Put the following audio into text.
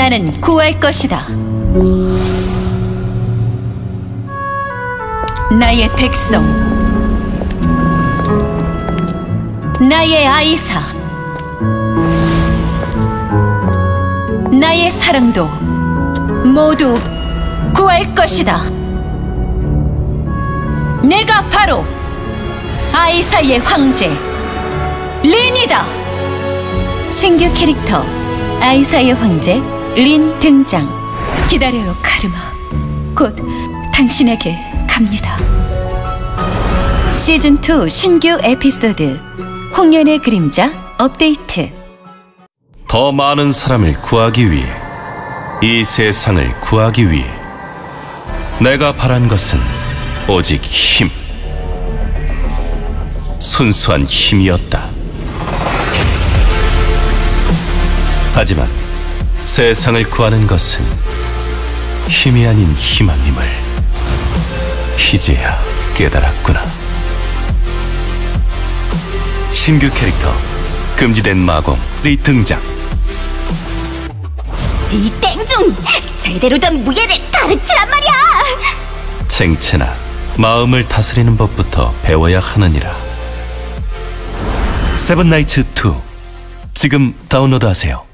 나는 구할 것이다. 나의 백성, 나의 아이사, 나의 사랑도 모두 구할 것이다. 내가 바로 아이사의 황제 린이다. 신규 캐릭터 아이사의 황제 린 등장. 기다려요, 카르마. 곧 당신에게 갑니다. 시즌2 신규 에피소드 홍련의 그림자 업데이트. 더 많은 사람을 구하기 위해, 이 세상을 구하기 위해 내가 바란 것은 오직 힘, 순수한 힘이었다. 하지만 세상을 구하는 것은 힘이 아닌 희망임을 이제야 깨달았구나. 신규 캐릭터 금지된 마공 리 등장. 이 땡중! 제대로 된 무예를 가르치란 말이야! 생체나 마음을 다스리는 법부터 배워야 하느니라. 세븐나이츠 2 지금 다운로드하세요.